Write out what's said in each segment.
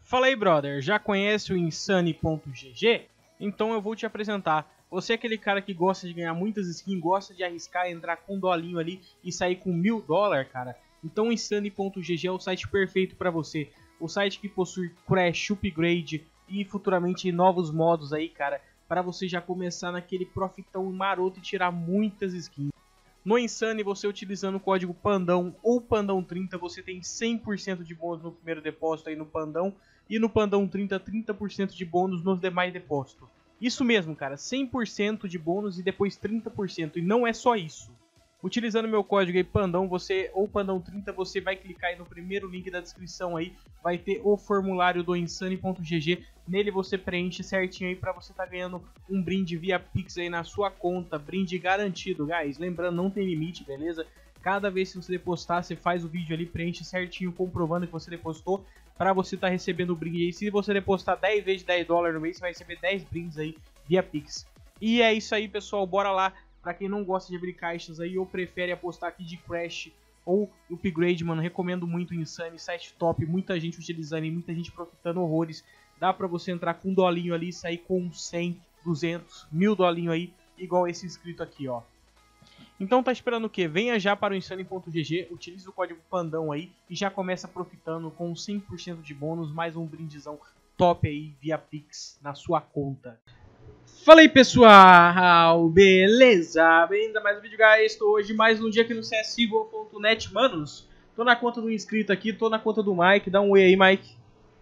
Fala aí, brother, já conhece o Insane.gg? Então eu vou te apresentar. Você é aquele cara que gosta de ganhar muitas skins, gosta de arriscar, entrar com um dolinho ali e sair com $1000, cara? Então o Insane.gg é o site perfeito para você. O site que possui Crash, Upgrade e futuramente novos modos aí, cara, para você já começar naquele profitão maroto e tirar muitas skins. No Insane, você utilizando o código PANDÃO ou PANDÃO30, você tem 100% de bônus no primeiro depósito aí no Pandão. E no Pandão30, 30% de bônus nos demais depósitos. Isso mesmo, cara, 100% de bônus e depois 30%. E não é só isso. Utilizando meu código aí PANDÃO, ou PANDÃO30, você vai clicar aí no primeiro link da descrição aí. Vai ter o formulário do Insane.gg. Nele você preenche certinho aí para você tá ganhando um brinde via Pix aí na sua conta. Brinde garantido, guys. Lembrando, não tem limite, beleza? Cada vez que você depositar, você faz o vídeo ali, preenche certinho, comprovando que você depositou, para você estar recebendo o brinde aí. Se você depositar 10 vezes $10 no mês, você vai receber 10 brindes aí via Pix. E é isso aí, pessoal. Bora lá. Pra quem não gosta de abrir caixas aí ou prefere apostar aqui de Crash ou Upgrade, mano, recomendo muito o Insane, site top, muita gente utilizando e muita gente profitando horrores. Dá pra você entrar com um dolinho ali e sair com 100, 200, 1000 dolinho aí, igual esse inscrito aqui, ó. Então tá esperando o quê? Venha já para o Insane.gg, utilize o código PANDÃO aí e já começa profitando com 100% de bônus, mais um brindezão top aí via Pix na sua conta. Fala aí, pessoal, beleza? Bem-vindo a mais um vídeo, guys. Estou hoje mais um dia aqui no CSGO.net, manos. Tô na conta do inscrito aqui, tô na conta do Mike. Dá um oi aí, Mike.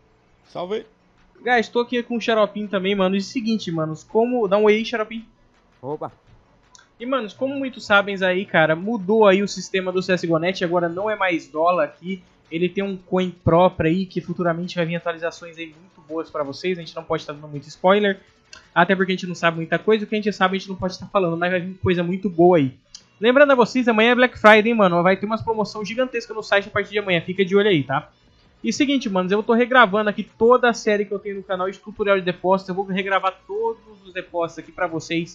Salve. Guys, tô aqui com o Xaropinho também, mano. E o seguinte, manos, como... Dá um oi aí, Xaropinho. Opa. E, manos, como muitos sabem aí, cara, mudou aí o sistema do CSGO.net. Agora não é mais dólar aqui. Ele tem um coin próprio aí, que futuramente vai vir atualizações aí muito boas pra vocês. A gente não pode estar dando muito spoiler. Até porque a gente não sabe muita coisa, o que a gente sabe a gente não pode estar falando, mas vai vir coisa muito boa aí. Lembrando a vocês, amanhã é Black Friday, hein, mano, vai ter umas promoções gigantescas no site a partir de amanhã, fica de olho aí, tá? E seguinte, manos, eu tô regravando aqui toda a série que eu tenho no canal de tutorial de depósito, eu vou regravar todos os depósitos aqui pra vocês,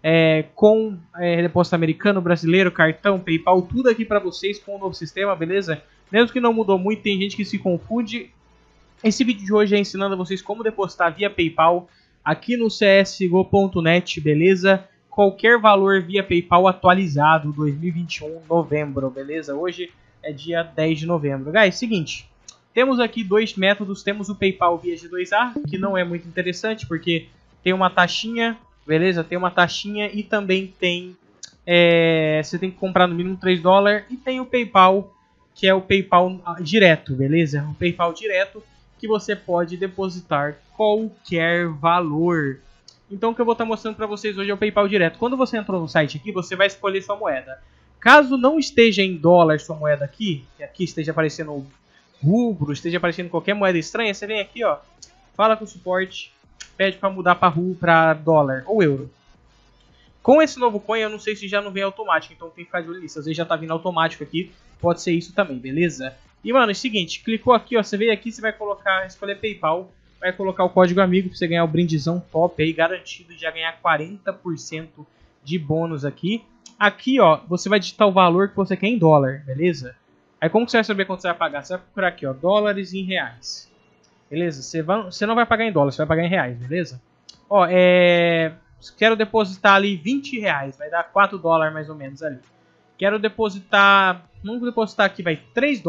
com depósito americano, brasileiro, cartão, PayPal, tudo aqui pra vocês com o novo sistema, beleza? Mesmo que não mudou muito, tem gente que se confunde. Esse vídeo de hoje é ensinando a vocês como depositar via PayPal, aqui no CSGO.net, beleza? Qualquer valor via PayPal atualizado, 2021, novembro, beleza? Hoje é dia 10 de novembro. Guys, seguinte, temos aqui dois métodos. Temos o PayPal via G2A, que não é muito interessante, porque tem uma taxinha, beleza? Tem uma taxinha e também tem... você tem que comprar no mínimo $3. E tem o PayPal, que é o PayPal direto, beleza? O PayPal direto, que você pode depositar qualquer valor. Então o que eu vou estar mostrando para vocês hoje é o PayPal direto. Quando você entrou no site aqui, você vai escolher sua moeda. Caso não esteja em dólar sua moeda aqui, que aqui esteja aparecendo rubro, esteja aparecendo qualquer moeda estranha, você vem aqui, ó, fala com o suporte, pede para mudar para dólar ou euro. Com esse novo coin, eu não sei se já não vem automático, então tem que ficar de olho nisso. Às vezes já tá vindo automático aqui, pode ser isso também, beleza? E, mano, é o seguinte, clicou aqui, ó, você veio aqui, você vai escolher PayPal, vai colocar o código amigo pra você ganhar o brindezão top aí, garantido de já ganhar 40% de bônus aqui. Aqui, ó, você vai digitar o valor que você quer em dólar, beleza? Aí como que você vai saber quanto você vai pagar? Você vai procurar aqui, ó, dólares em reais. Beleza? Você não vai pagar em dólar, você vai pagar em reais, beleza? Ó, quero depositar ali R$20, vai dar $4 mais ou menos ali. Quero depositar, vamos depositar aqui, vai, $3,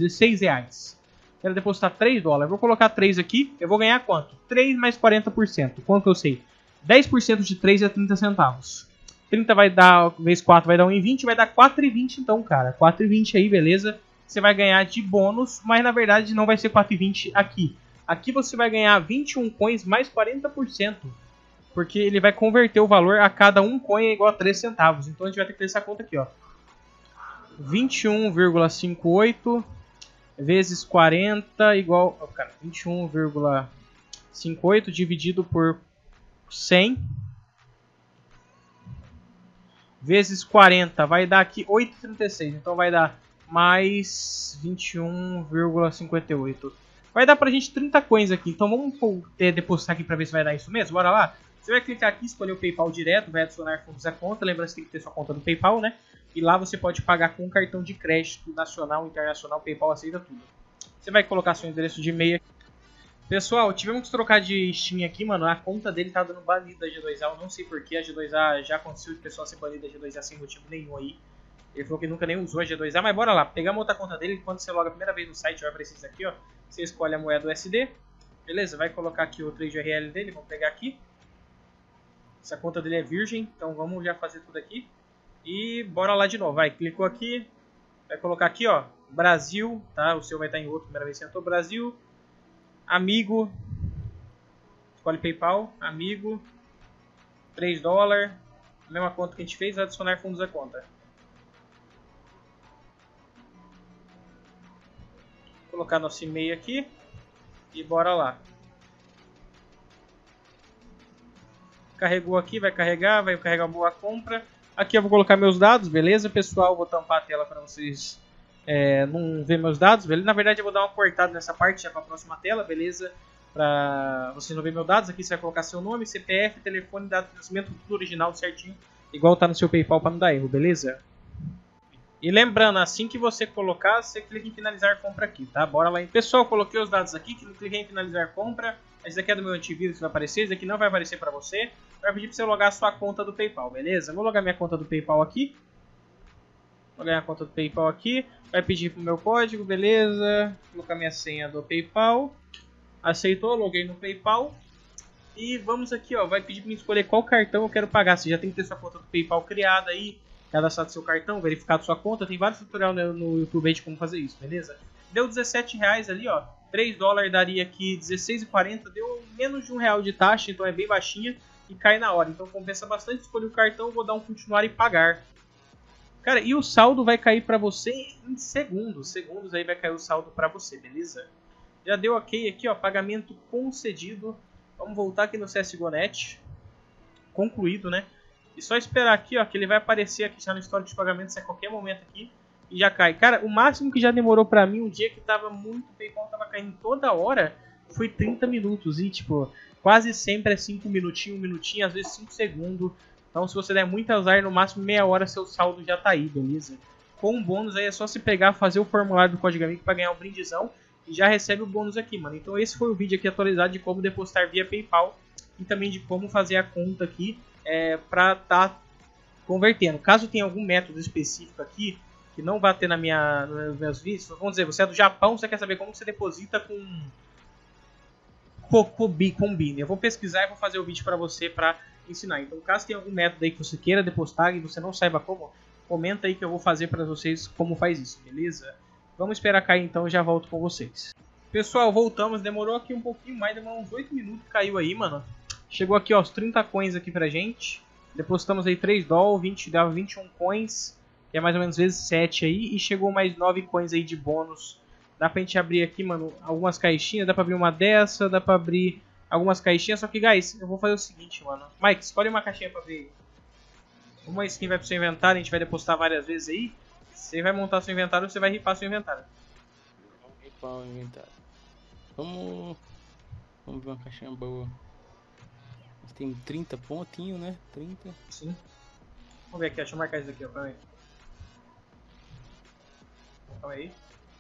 R$16. Quero depositar $3, vou colocar 3 aqui, eu vou ganhar quanto? 3 mais 40%, quanto que eu sei? 10% de 3 é 30 centavos. 30 vai dar, vezes 4 vai dar 1,20, vai dar 4,20 então, cara. 4,20 aí, beleza? Você vai ganhar de bônus, mas na verdade não vai ser 4,20 aqui. Aqui você vai ganhar 21 coins mais 40%. Porque ele vai converter o valor a cada um coin é igual a 3 centavos. Então a gente vai ter que ter essa conta aqui, ó. 21,58 vezes 40 igual... Oh, cara, 21,58 dividido por 100 vezes 40 vai dar aqui 8,36. Então vai dar mais 21,58. Vai dar pra gente 30 coins aqui. Então vamos depositar aqui pra ver se vai dar isso mesmo. Bora lá. Você vai clicar aqui, escolher o PayPal direto, vai adicionar fundos à conta. Lembrando que você tem que ter sua conta no PayPal, né? E lá você pode pagar com um cartão de crédito nacional, internacional, PayPal aceita tudo. Você vai colocar seu endereço de e-mail. Pessoal, tivemos que trocar de Steam aqui, mano. A conta dele tá dando banido da G2A. Eu não sei porquê. A G2A já aconteceu de pessoal ser banido da G2A sem motivo nenhum aí. Ele falou que nunca nem usou a G2A, mas bora lá. Pegamos outra conta dele. Quando você loga a primeira vez no site, vai aparecer isso aqui, ó. Você escolhe a moeda USD. Beleza? Vai colocar aqui o trade URL dele. Vamos pegar aqui. Essa conta dele é virgem, então vamos já fazer tudo aqui. E bora lá de novo. Vai, clicou aqui. Vai colocar aqui, ó. Brasil, tá? O seu vai estar em outro. Primeira vez que você entrou. Brasil. Amigo. Escolhe PayPal. Amigo. $3. Mesma conta que a gente fez. Adicionar fundos à conta. Colocar nosso e-mail aqui e bora lá. Carregou aqui, vai carregar uma boa compra. Aqui eu vou colocar meus dados, beleza, pessoal? Vou tampar a tela para vocês não ver meus dados, beleza? Na verdade eu vou dar uma cortada nessa parte já para a próxima tela, beleza? Para vocês não verem meus dados, aqui você vai colocar seu nome, CPF, telefone, data de nascimento, tudo original certinho, igual tá no seu PayPal para não dar erro, beleza? E lembrando, assim que você colocar, você clica em finalizar compra aqui, tá? Bora lá. Pessoal, coloquei os dados aqui, cliquei em finalizar compra. Esse daqui é do meu antivírus que vai aparecer, esse daqui não vai aparecer pra você. Vai pedir pra você logar a sua conta do PayPal, beleza? Vou logar minha conta do PayPal aqui. Vou logar a conta do PayPal aqui. Vai pedir pro meu código, beleza? Vou colocar minha senha do PayPal. Aceitou, loguei no PayPal. E vamos aqui, ó, vai pedir pra mim escolher qual cartão eu quero pagar. Você já tem que ter sua conta do PayPal criada aí. Cadastrado seu cartão, verificado sua conta, tem vários tutoriais no YouTube aí de como fazer isso, beleza? Deu R$17 ali, ó, $3 daria aqui R$16,40, deu menos de R$1 de taxa, então é bem baixinha e cai na hora, então compensa bastante. Escolher o cartão, vou dar um continuar e pagar. Cara, e o saldo vai cair pra você em segundos aí vai cair o saldo pra você, beleza? Já deu ok aqui, ó, pagamento concedido. Vamos voltar aqui no CSGO.net, concluído, né? E só esperar aqui, ó, que ele vai aparecer aqui já no histórico de pagamentos a qualquer momento aqui e já cai. Cara, o máximo que já demorou pra mim, um dia que tava muito, o PayPal tava caindo toda hora, foi 30 minutos. E, tipo, quase sempre é 5 minutinhos, 1 minutinho, às vezes 5 segundos. Então, se você der muito azar, no máximo meia hora seu saldo já tá aí, beleza? Com um bônus aí é só se pegar, fazer o formulário do Código Amigo pra ganhar um brindezão e já recebe o bônus aqui, mano. Então, esse foi o vídeo aqui atualizado de como depositar via PayPal e também de como fazer a conta aqui. Para estar convertendo. Caso tenha algum método específico aqui que não vai ter nos meus vídeos, vamos dizer, você é do Japão, você quer saber como você deposita com Combine. Eu vou pesquisar e vou fazer o vídeo para você para ensinar. Então, caso tenha algum método aí que você queira depositar e você não saiba como, comenta aí que eu vou fazer para vocês como faz isso, beleza? Vamos esperar cair então, eu já volto com vocês. Pessoal, voltamos, demorou aqui um pouquinho mais, demorou uns 8 minutos, caiu aí, mano. Chegou aqui, ó, os 30 coins aqui pra gente. Depositamos aí $3, dava 21 coins, que é mais ou menos vezes 7 aí. E chegou mais 9 coins aí de bônus. Dá pra gente abrir aqui, mano, algumas caixinhas. Dá pra abrir uma dessa, dá pra abrir algumas caixinhas. Só que, guys, eu vou fazer o seguinte, mano. Mike, escolhe uma caixinha pra abrir. Uma skin vai pro seu inventário, a gente vai depositar várias vezes aí. Você vai montar seu inventário, você vai ripar seu inventário. Vamos ripar o inventário. Vamos ver uma caixinha boa. Tem 30 pontinhos, né? 30. Sim. Vamos ver aqui, deixa eu marcar isso aqui, ó. Calma aí. Calma aí.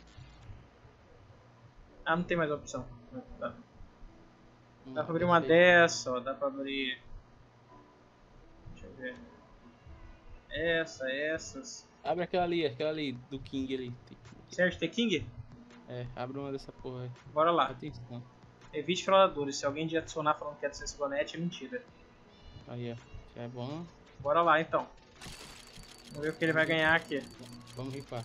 Ah, não tem mais opção. Dá pra abrir uma dessa, ó. Dá pra abrir. Deixa eu ver. Essas. Abre aquela ali, do King ali. Certo, tem King? Abre uma dessa porra aí. Bora lá. Atenção. Evite fraudadores. Se alguém de adicionar falando que é do CSGO.net, é mentira. Aí, ó. Já é bom. Bora lá, então. Vamos ver o que ele vai ganhar aqui. Vamos ripar.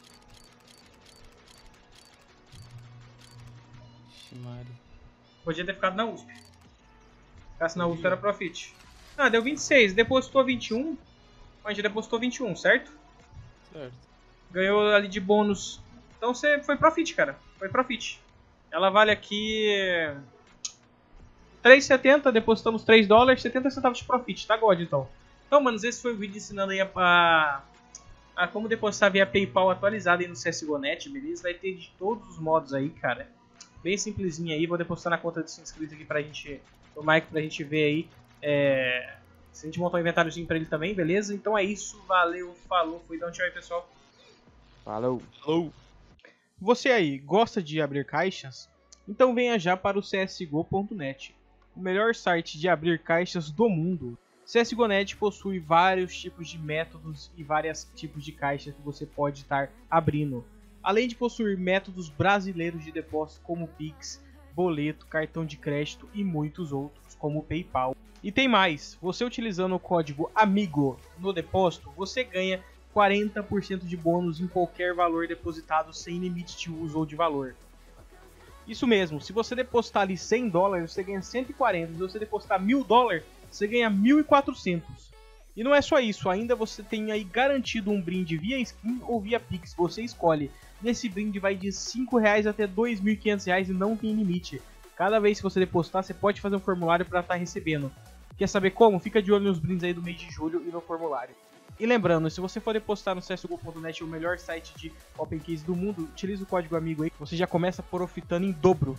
Ximari. Podia ter ficado na USP. Se ficasse na USP era profit. Ah, deu 26. Depositou 21. A gente depositou 21, certo? Certo. Ganhou ali de bônus. Então você foi profit, cara. Foi profit. Ela vale aqui $3,70, depositamos $3, 70 centavos de profit, tá God então. Então, manos, esse foi o vídeo ensinando aí a como depositar via PayPal atualizado aí no CSGO.net, beleza? Vai ter de todos os modos aí, cara. Bem simplesinho aí, vou depositar na conta de inscritos aqui pra gente, o Mike, pra gente ver aí, se a gente montar um inventáriozinho pra ele também, beleza? Então é isso, valeu, falou, fui, dá um tchau aí, pessoal. Falou. Você aí, gosta de abrir caixas? Então venha já para o CSGO.net, o melhor site de abrir caixas do mundo. CSGO.net possui vários tipos de métodos e vários tipos de caixas que você pode estar abrindo. Além de possuir métodos brasileiros de depósito como Pix, boleto, cartão de crédito e muitos outros como PayPal. E tem mais, você utilizando o código AMIGO no depósito, você ganha 40% de bônus em qualquer valor depositado sem limite de uso ou de valor. Isso mesmo, se você depositar ali $100, você ganha 140, se você depositar $1000, você ganha 1.400. E não é só isso, ainda você tem aí garantido um brinde via skin ou via Pix, você escolhe. Nesse brinde vai de R$5 até R$2.500 e não tem limite. Cada vez que você depositar, você pode fazer um formulário para estar recebendo. Quer saber como? Fica de olho nos brindes aí do mês de julho e no formulário. E lembrando, se você for depositar no CSGO.net, o melhor site de Open Case do mundo, utilize o código AMIGO aí, que você já começa profitando em dobro.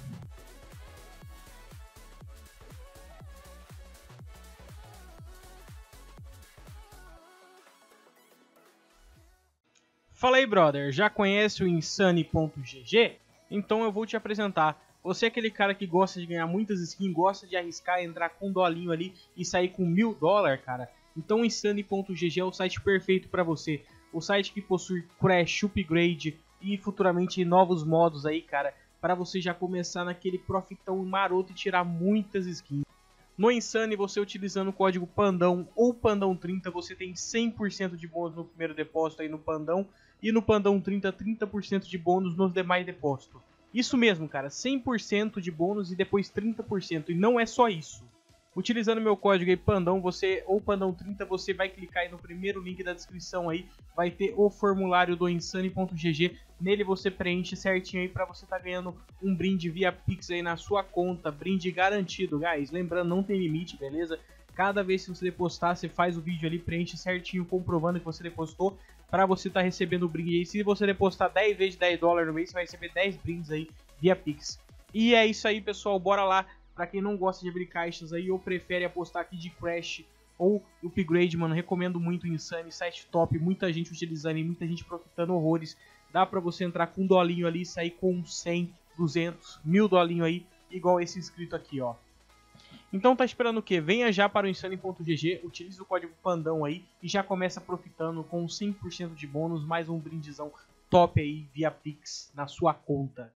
Fala aí, brother, já conhece o Insane.gg? Então eu vou te apresentar. Você é aquele cara que gosta de ganhar muitas skins, gosta de arriscar, entrar com um dolinho ali e sair com $1000, cara? Então o Insane.gg é o site perfeito para você. O site que possui Crash, Upgrade e futuramente novos modos aí, cara, para você já começar naquele profitão maroto e tirar muitas skins. No Insane, você utilizando o código PANDÃO ou PANDÃO30, você tem 100% de bônus no primeiro depósito aí no Pandão. E no PANDÃO30, 30% de bônus nos demais depósitos. Isso mesmo, cara, 100% de bônus e depois 30%. E não é só isso. Utilizando meu código aí, PANDÃO, ou PANDÃO30, você vai clicar aí no primeiro link da descrição aí. Vai ter o formulário do Insane.gg. Nele você preenche certinho aí para você tá ganhando um brinde via Pix aí na sua conta. Brinde garantido, guys. Lembrando, não tem limite, beleza? Cada vez que você depositar, você faz o vídeo ali, preenche certinho, comprovando que você depositou, para você estar recebendo o brinde aí. Se você depositar 10 vezes $10 no mês, você vai receber 10 brindes aí via Pix. E é isso aí, pessoal, bora lá. Pra quem não gosta de abrir caixas aí ou prefere apostar aqui de Crash ou Upgrade, mano, recomendo muito o Insane, site top, muita gente utilizando e muita gente profitando horrores. Dá pra você entrar com um dolinho ali e sair com 100, 200, 1000 dolinho aí, igual esse inscrito aqui, ó. Então tá esperando o que? Venha já para o Insane.gg, utilize o código PANDÃO aí e já começa profitando com 100% de bônus, mais um brindezão top aí via Pix na sua conta.